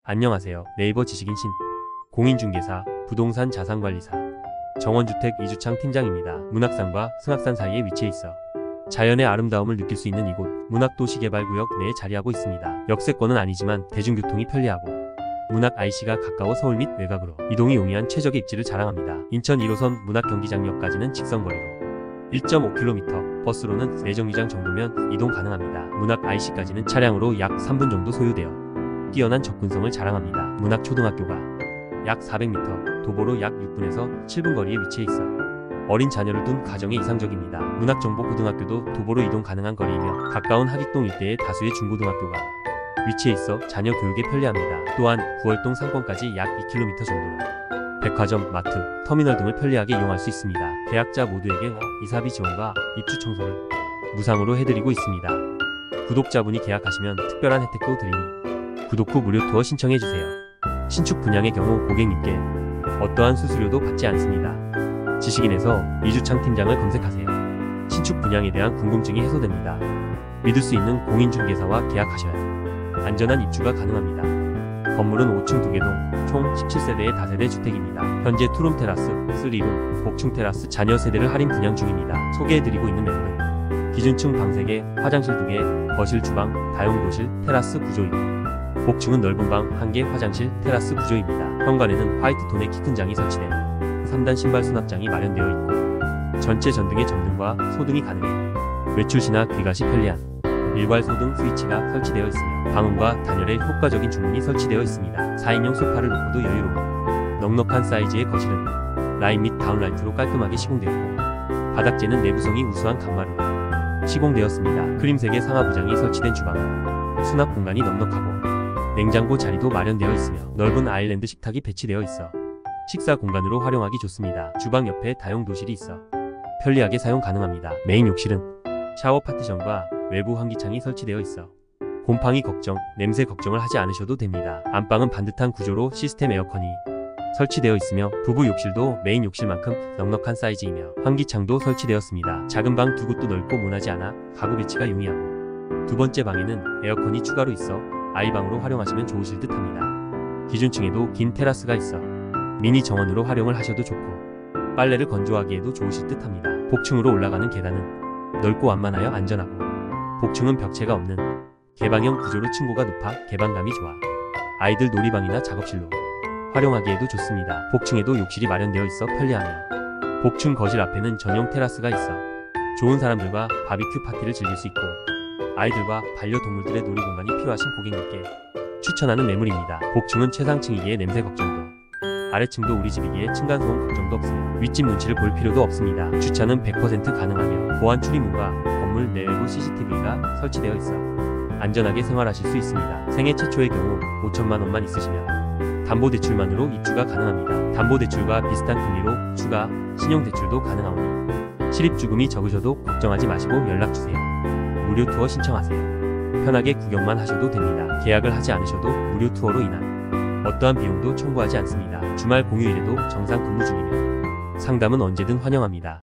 안녕하세요. 네이버 지식인신 공인중개사, 부동산 자산관리사, 정원주택 이주창 팀장입니다. 문학산과 승합산 사이에 위치해 있어 자연의 아름다움을 느낄 수 있는 이곳 문학도시개발구역 내에 자리하고 있습니다. 역세권은 아니지만 대중교통이 편리하고 문학 IC가 가까워 서울 및 외곽으로 이동이 용이한 최적의 입지를 자랑합니다. 인천 1호선 문학경기장역까지는 직선거리로 1.5km, 버스로는 내정류장 정도면 이동 가능합니다. 문학 IC까지는 차량으로 약 3분 정도 소요되어 뛰어난 접근성을 자랑합니다. 문학초등학교가 약 400m, 도보로 약 6분에서 7분 거리에 위치해 있어 어린 자녀를 둔 가정에 이상적입니다. 문학정보고등학교도 도보로 이동 가능한 거리이며 가까운 하객동 일대에 다수의 중고등학교가 위치해 있어 자녀 교육에 편리합니다. 또한 구월동 상권까지 약 2km 정도로 백화점, 마트, 터미널 등을 편리하게 이용할 수 있습니다. 계약자 모두에게 이사비 지원과 입주 청소를 무상으로 해드리고 있습니다. 구독자분이 계약하시면 특별한 혜택도 드리니 구독 후 무료 투어 신청해주세요. 신축 분양의 경우 고객님께 어떠한 수수료도 받지 않습니다. 지식인에서 이주창 팀장을 검색하세요. 신축 분양에 대한 궁금증이 해소됩니다. 믿을 수 있는 공인중개사와 계약하셔야 안전한 입주가 가능합니다. 건물은 5층 2개동, 총 17세대의 다세대 주택입니다. 현재 투룸 테라스, 3룸, 복층 테라스 자녀 세대를 할인 분양 중입니다. 소개해드리고 있는 매물은 기준층 방 3개, 화장실 2개, 거실, 주방, 다용도실, 테라스 구조이고 복층은 넓은 방 1개, 화장실, 테라스 구조입니다. 현관에는 화이트톤의 키 큰 장이 설치된 3단 신발 수납장이 마련되어 있고 전체 전등의 점등과 소등이 가능해 외출 시나 귀가 시 편리한 일괄 소등 스위치가 설치되어 있으며 방음과 단열에 효과적인 주문이 설치되어 있습니다. 4인용 소파를 놓고도 여유로운 넉넉한 사이즈의 거실은 라인 및 다운라이트로 깔끔하게 시공되었고 바닥재는 내구성이 우수한 강마루로 시공되었습니다. 크림색의 상하부장이 설치된 주방은 수납 공간이 넉넉하고 냉장고 자리도 마련되어 있으며 넓은 아일랜드 식탁이 배치되어 있어 식사 공간으로 활용하기 좋습니다. 주방 옆에 다용도실이 있어 편리하게 사용 가능합니다. 메인 욕실은 샤워 파티션과 외부 환기창이 설치되어 있어 곰팡이 걱정, 냄새 걱정을 하지 않으셔도 됩니다. 안방은 반듯한 구조로 시스템 에어컨이 설치되어 있으며 부부 욕실도 메인 욕실만큼 넉넉한 사이즈이며 환기창도 설치되었습니다. 작은 방 두 곳도 넓고 모나지 않아 가구 배치가 용이하고 두 번째 방에는 에어컨이 추가로 있어 아이방으로 활용하시면 좋으실 듯 합니다. 기준층에도 긴 테라스가 있어 미니 정원으로 활용을 하셔도 좋고 빨래를 건조하기에도 좋으실 듯 합니다. 복층으로 올라가는 계단은 넓고 완만하여 안전하고 복층은 벽체가 없는 개방형 구조로 층고가 높아 개방감이 좋아 아이들 놀이방이나 작업실로 활용하기에도 좋습니다. 복층에도 욕실이 마련되어 있어 편리하며 복층 거실 앞에는 전용 테라스가 있어 좋은 사람들과 바비큐 파티를 즐길 수 있고 아이들과 반려동물들의 놀이공간이 필요하신 고객님께 추천하는 매물입니다. 복층은 최상층이기에 냄새 걱정도 아래층도 우리 집이기에 층간소음 걱정도 없으며 윗집 눈치를 볼 필요도 없습니다. 주차는 100% 가능하며 보안 출입문과 건물 내외부 CCTV가 설치되어 있어 안전하게 생활하실 수 있습니다. 생애 최초의 경우 5천만 원만 있으시면 담보대출만으로 입주가 가능합니다. 담보대출과 비슷한 금리로 추가 신용대출도 가능하오니 실입주금이 적으셔도 걱정하지 마시고 연락주세요. 무료 투어 신청하세요. 편하게 구경만 하셔도 됩니다. 계약을 하지 않으셔도 무료 투어로 인한 어떠한 비용도 청구하지 않습니다. 주말 공휴일에도 정상 근무 중이며 상담은 언제든 환영합니다.